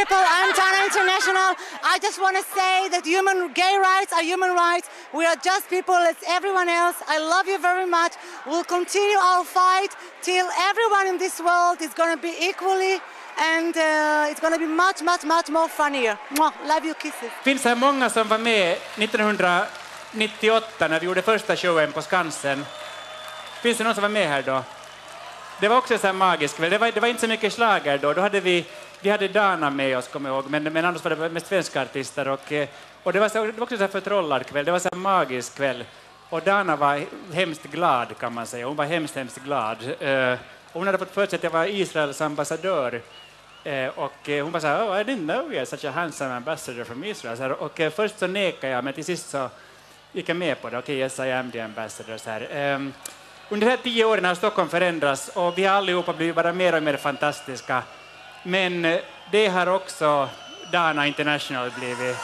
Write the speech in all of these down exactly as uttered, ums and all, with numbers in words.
people, I'm Dana International. I just want to say that human gay rights are human rights. We are just people as everyone else. I love you very much. We'll continue our fight till everyone in this world is going to be equally, and uh, it's going to be much, much, much more funnier. Mwah, love you, kisses. Finns här många som var med nittonhundranittioåtta när vi gjorde första showen på Skansen? Finns det någon som var med här då? Det var också så här magiskt. Det var, det var inte så mycket schlager då. Då hade vi, vi hade Dana med oss, kommer jag ihåg. Men, men annars var det mest svenska artister. Och, och det, var så, det var också så här förtrollad kväll. Det var så här magisk kväll. Och Dana var hemskt glad, kan man säga. Hon var hemskt, hemskt glad. Uh, hon hade fått för sig att jag var Israels ambassadör. Uh, och uh, hon bara så här, oh, I didn't know you're such a handsome ambassador from Israel. Så här, och uh, först så nekade jag, men till sist så gick jag med på det. Okej, okay, yes, I am the ambassador. Så här. Um, Under de här tio åren har Stockholm förändrats och vi har allihopa blivit bara mer och mer fantastiska. Men det har också Dana International blivit.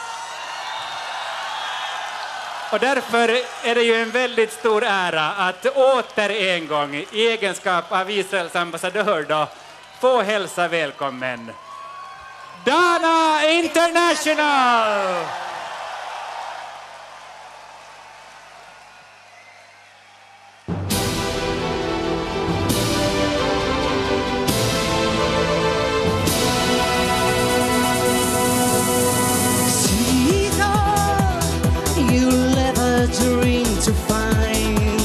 Och därför är det ju en väldigt stor ära att åter en gång i egenskap av Israels ambassadör då få hälsa välkommen Dana International! Dream to find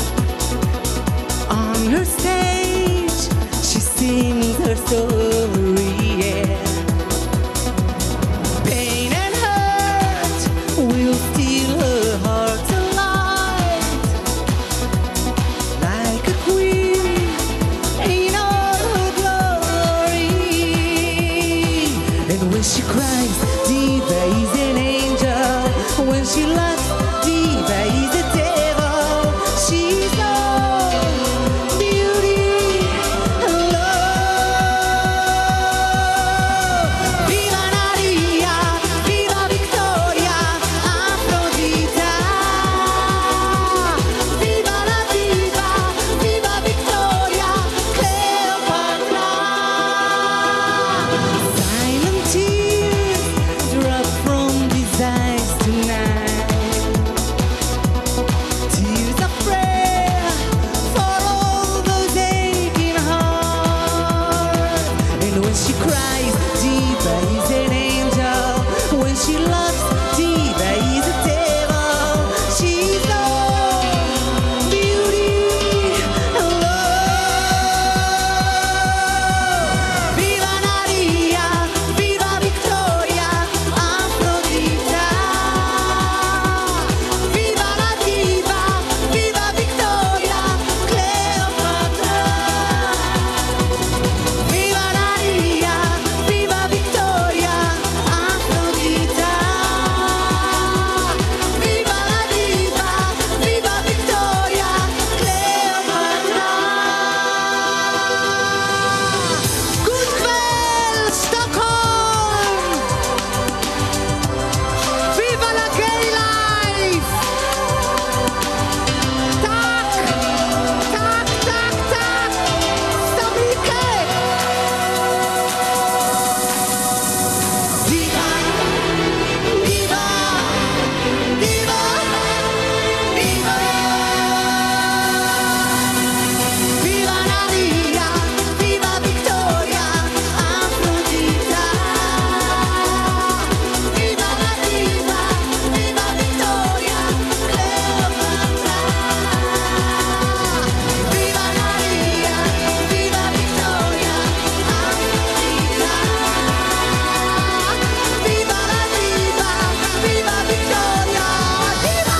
on her stage, she sings her story, yeah. Pain and hurt will steal her heart alive, like a queen in all her glory. And when she cries, Diva is an angel. When she laughs, Diva is the devil. She's all beauty and love. Viva Maria, viva Victoria, Afrodita. Viva la diva, viva Victoria, Cleopatra. Silent tears drop from these eyes tonight. She cries, Diva is an angel. When she loves, Diva is a devil. She's all beauty and love. Viva Maria, viva Victoria, Afrodita. Viva la diva, viva Victoria, Cleopatra. Viva Maria, viva Victoria, Afrodita. Viva la diva, viva Victoria, Cleopatra. God kväll, Stockholm! Viva la gay life! Tack, tack, tack, tack! Stabrike! Diva, diva, diva, diva. Viva Maria, viva Victoria, Afrodita. Viva la diva, viva Victoria, Cleopatra. Viva Maria, viva Victoria, Afrodita. Viva la diva, viva Victoria, diva!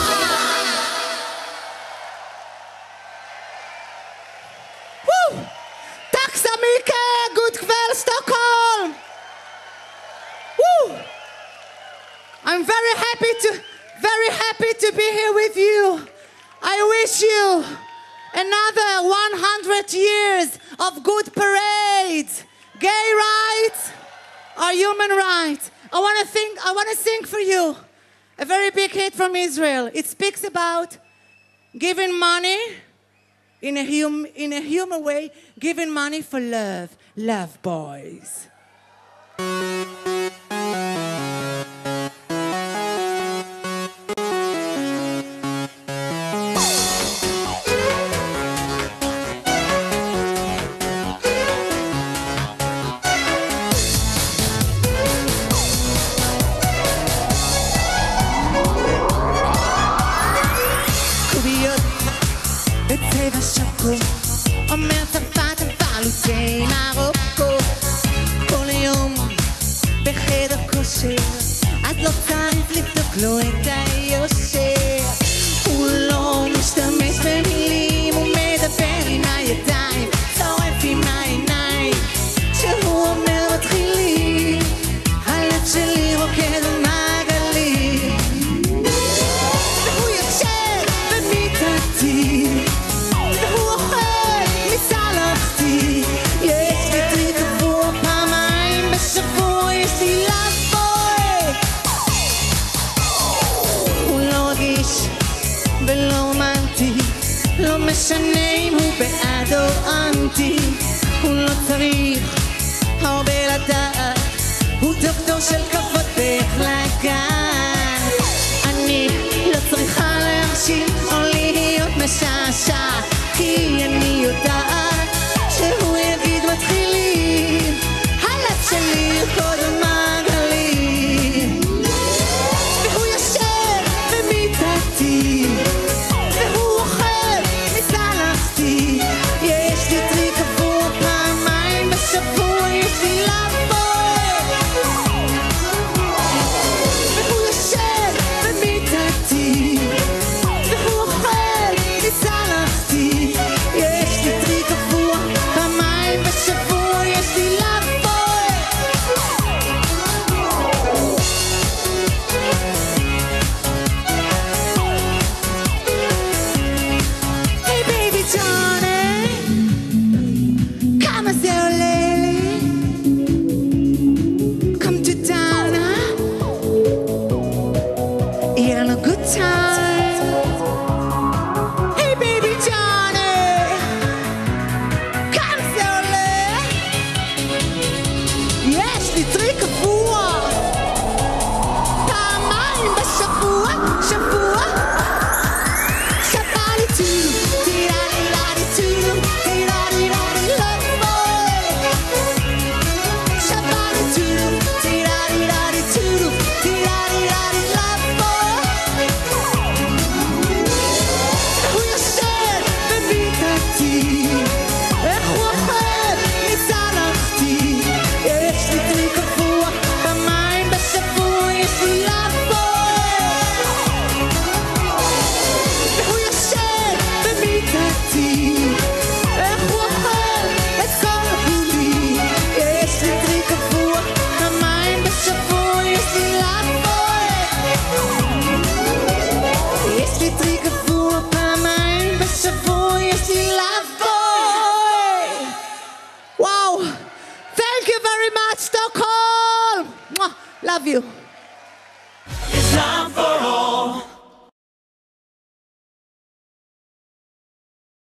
Woo! Tack så mycket! God kväll, Stockholm! Woo! I'm very happy to, very happy to be here with you. I wish you another one hundred years of good parades. Gay rights are human rights. I want to think. I want to sing for you a very big hit from Israel. It speaks about giving money in a hum, in a human way, giving money for love. Love, boys. בצבע שוקו, אומר צרפת אבל הוא די מרוקו. כל יום בחדר כושר, אז לא צריך לבדוק לו את היושר. הוא לא משתמש במילים, הוא מדבר עם הידיים, צורף עם העיניים. כשהוא אומר מתחילים, הלב שלי רוקד ומעגלים. והוא יושב במיטתי, והוא אוכל מסלחתי. יש לי טריק קבוע פעמיים בשבוע, יש לי love boy. הוא לא רגיש ולא רומנטי, לא משנה אם הוא בעד או אנטי. הוא לא צריך הרבה לדעת, הוא דוקטור של כבוד באיך לגעת. אני לא צריכה להרשים או להיות משעשעת, כי אני יודעת שהוא יגיד מתחילים, הלב שלי ירקוד ומעגלים. והוא יושב במיטתי, והוא אוכל מסלחתי. יש לי טריק קבוע פעמיים בשבוע, יש לי love boy. והוא יושב במיטתי, והוא אוכל מסלחתי. יש לי טריק קבוע פעמיים בשבוע, יש לי love boy. Hey baby Johnny, כמה זה עולה לי? Come to Dana, יהיה לנו good time. Hey baby Johnny, כמה זה עולה? יש לי טריק קבוע פעמיים בשבוע, שבוע. שבא לי טו, תירה לי לה לי טו, תירה לי לה לי love boy. שבא לי טו, תירה לי לה לי טו, תירה לי לה לי love boy. הוא יושב במיטתי, איך הוא אוכל מסלחתי. יש לי טריק קבוע פעמיים בשבוע, יש לי love boy. והוא יושב במיטתי, איך הוא אוכל את כל הגולי. יש לי טריק קבוע פעמיים בשבוע, יש לי love boy. יש לי טריק קבוע פעמיים בשבוע, יש לי love boy. וואו, thank you very much Stockholm. Mwah. Love you. It's love boy.